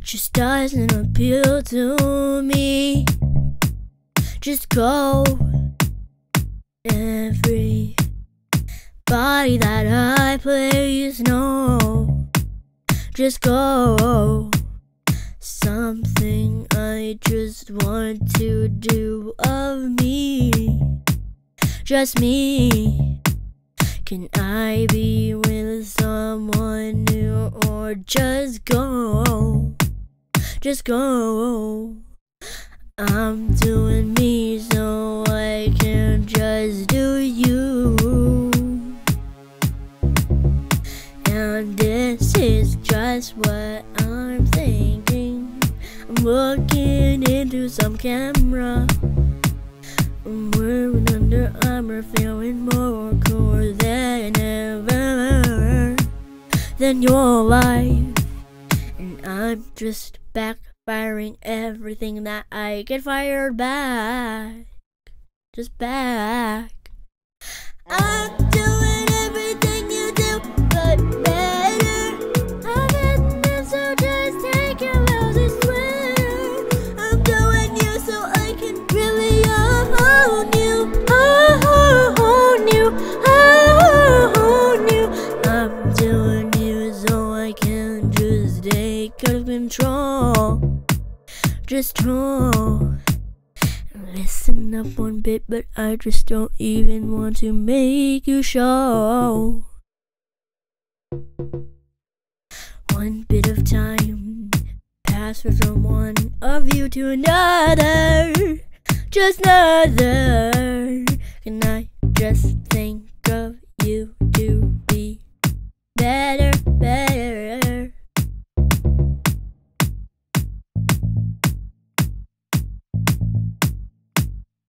just doesn't appeal to me. Just go. Everybody that I please, no. Just go. Something I just want to do of me. Just me. Can I be with someone new or just go? Just go. I'm doing me so I can just do you. And this is just what I'm thinking. I'm looking into some camera. I'm wearing Under Armour, feeling more cool than ever than your life. And I'm just backfiring everything that I get fired back. Just back. I'm doing everything you do, but better. I get this, so just take your roses with. I'm doing you so I can really own you, own you, own you. I'm doing you so I can just take control. Just control. Listen up one bit, but I just don't even want to make you show. One bit of time passes from one of you to another. Just another. Can I just think of you